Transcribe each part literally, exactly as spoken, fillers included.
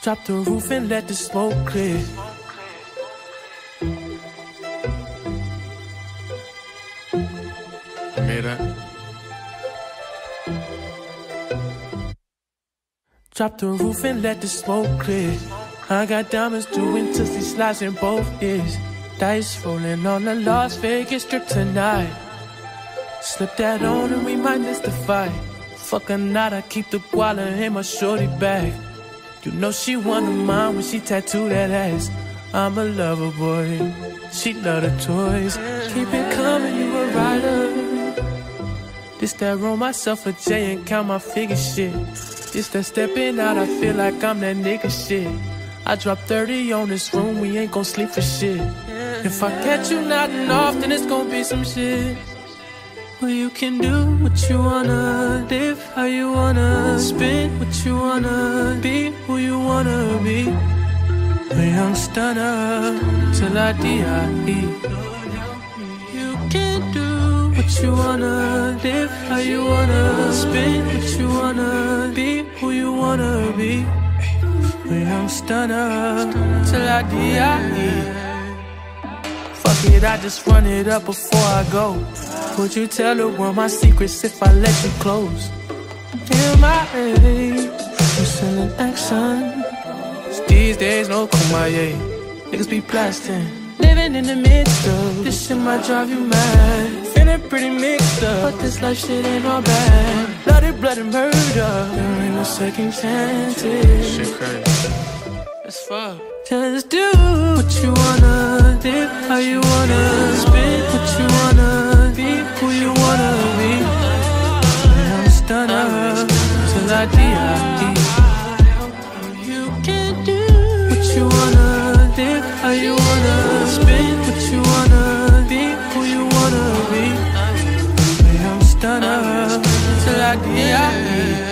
Drop the roof and let the smoke clear. I made that. Drop the roof and let the smoke clear. I got diamonds doing tootsie slides in both ears. Dice rolling on the Las Vegas Strip tonight. Slip that on and we might miss the fight. Fuck or not, I keep the guala in my shorty bag. You know she one of mine when she tattoo that ass. I'm a lover boy, she love the toys. Keep it coming, you a rider. This that roll myself a J and count my figure shit. This that stepping out, I feel like I'm that nigga shit. I drop thirty on this room, we ain't gon' sleep for shit. If I catch you nodding off, then it's gon' be some shit. Well, you can do what you wanna, live how you wanna, spin what you wanna, be who you wanna be. A young stunner, till I D I E. You can do what you wanna, live how you wanna, spin what you wanna, be who you wanna be. A young stunner, till I D I E. Fuck it, I just run it up before I go. Would you tell the world my secrets if I let you close? In my age, you selling action. These days, no kumbaya. Niggas be blasting. Living in the midst of this shit might drive you mad. Feeling pretty mixed up, but this life shit ain't all bad. Bloody, bloody murder. There ain't no second chances. Shit crazy. It's fuck. Just do what you wanna, live how you wanna, spin what you wanna, be who you wanna be. I'm a stunner, till I D I E. You can do what you wanna, live how you wanna, spin what you wanna, be who you wanna be. I'm a stunner, till I D I E.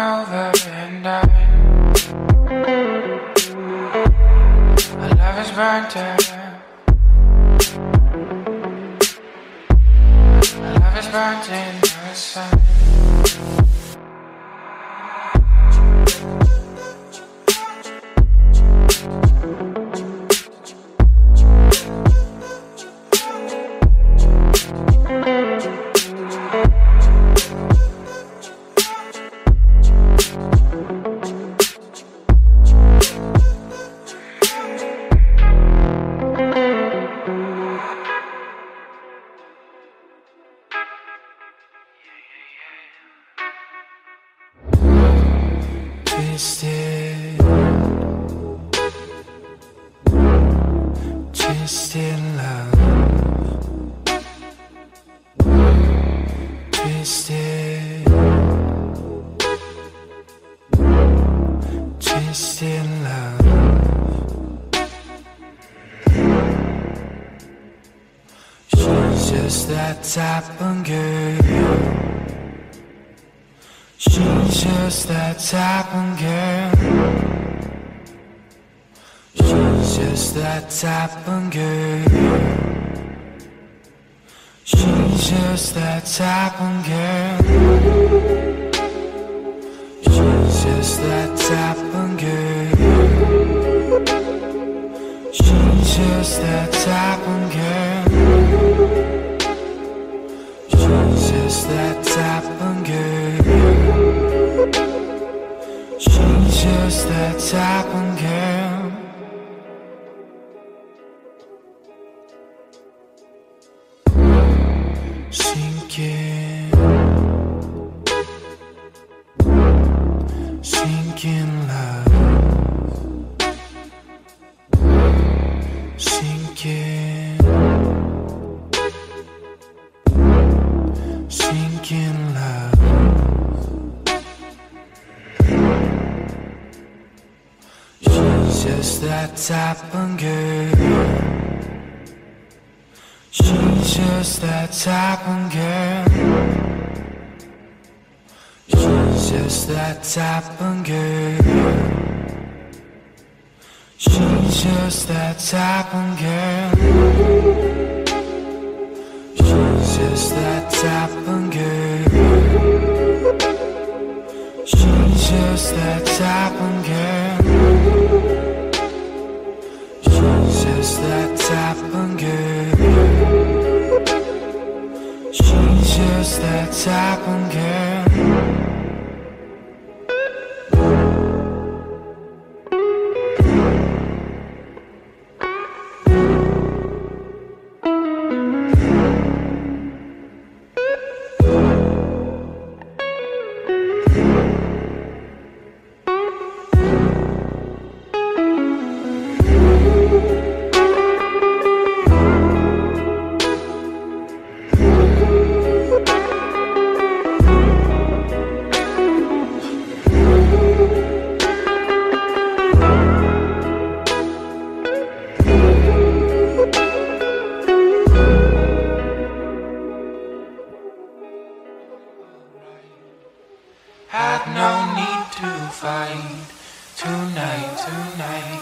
over and out. Our love is burnt out. Our love is burnt in the sun. Twisted, twisted love, twisted, twisted love. She's just that type of girl. She's just that type of girl. She's just that type of girl. She's just that type of girl. She's just that type of girl. She's just that type of girl. She's just that type of girl. She's just that type of girl. Sinking, sinking love. Sinking, sinking love. She's just that type of girl. She's just that type of girl. She's just that type of girl. She's just that type of girl. She's just that type of girl. She's just that type of girl. She's just that type of girl. She's just that type of girl. Had no need to fight tonight, tonight.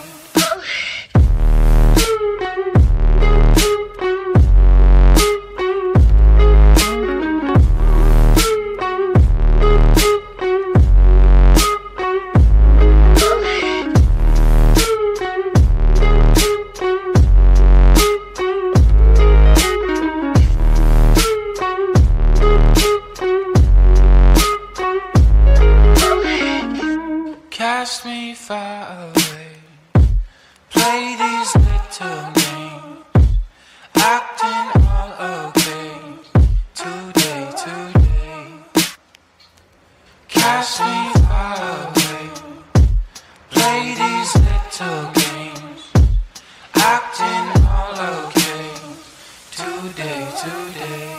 Cast me far away. Play these little games. Acting all okay. Today, today. Cast me far away. Play these little games. Acting all okay. Today, today.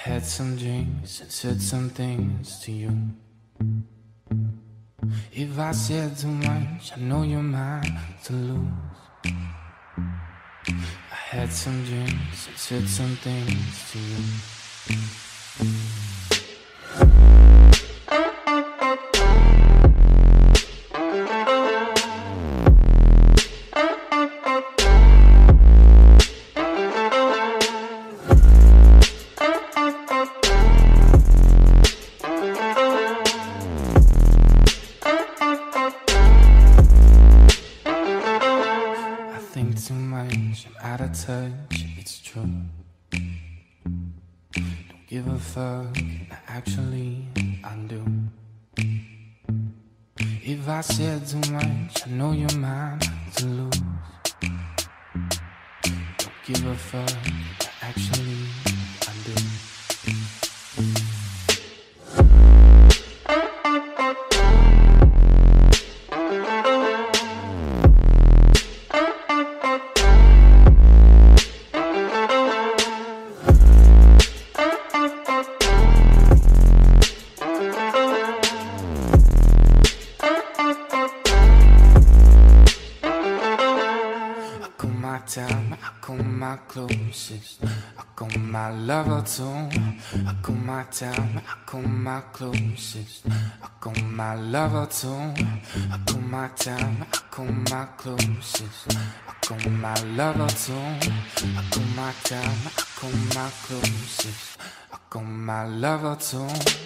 Had some drinks and said some things to you. If I said too much, I know you're mine to lose. I had some drinks and said some things to you. Too much, I'm out of touch, it's true. Don't give a fuck, actually I do. If I said too much, I know you're mine to lose. Don't give a fuck, actually I do. Time, I call my closest, I call my lover too. I call my time, I call my closest, I call my lover too. I call my time, I call my closest, I call my lover too. I call my time, I call my closest, I call my lover too.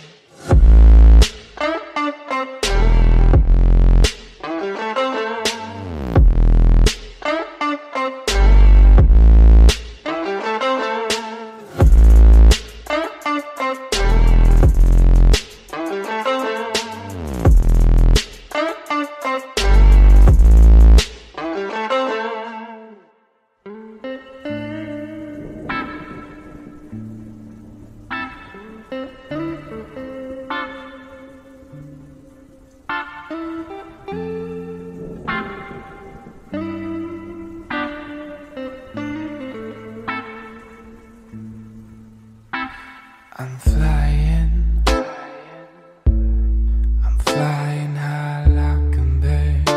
I'm flying, I'm flying high like a bird,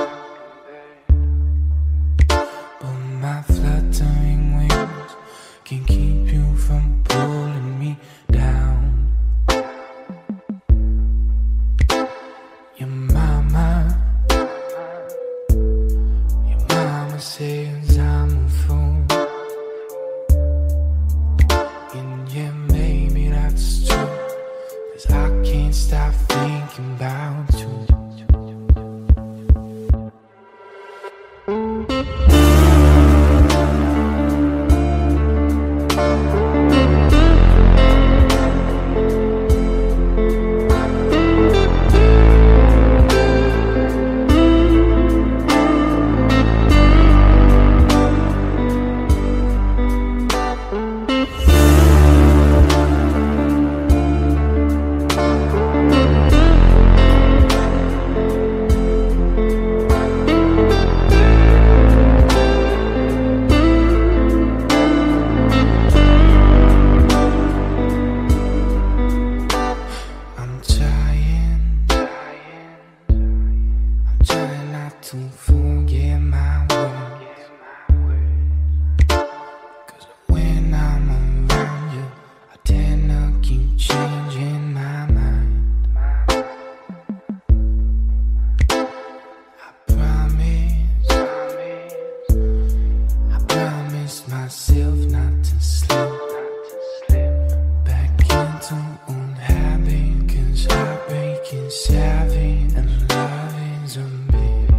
but my fluttering wings can keep you from pulling me down. Your mama, your mama says I'm a fool, and yeah, maybe that's true, 'cause I can't stop thinking about you. To forget my words, 'cause when I'm around you, I tend to keep changing my mind. I promise, I promise myself not to slip back into old habit, 'cause heartbreak is savage and love is a bitch.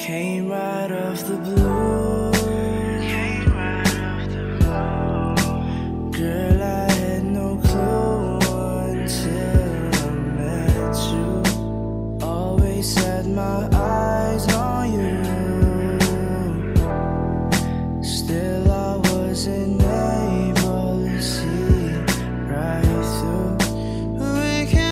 came right off the blue. Came right off the blue. Girl, I had no clue until I met you. Always had my eyes on you. Still I wasn't able to see right through. We can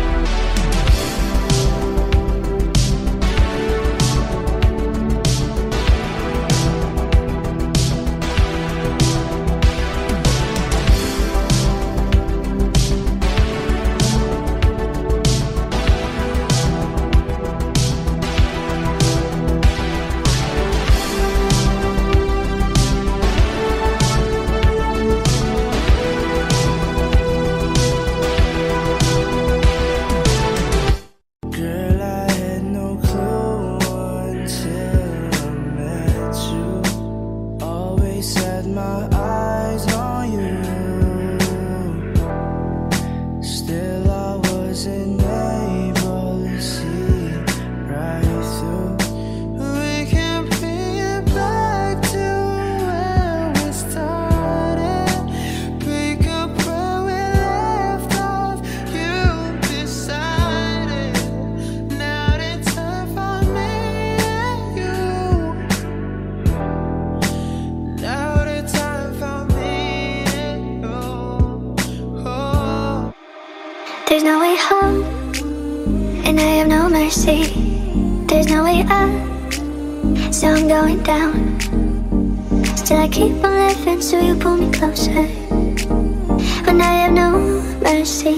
There's no way home, and I have no mercy. There's no way up, so I'm going down. Still I keep on living, so you pull me closer. When I have no mercy,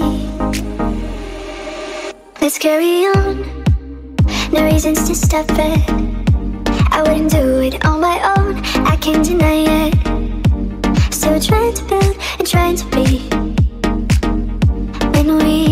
let's carry on. No reasons to stop it. I wouldn't do it on my own, I can't deny it. Still trying to build and trying to be. When we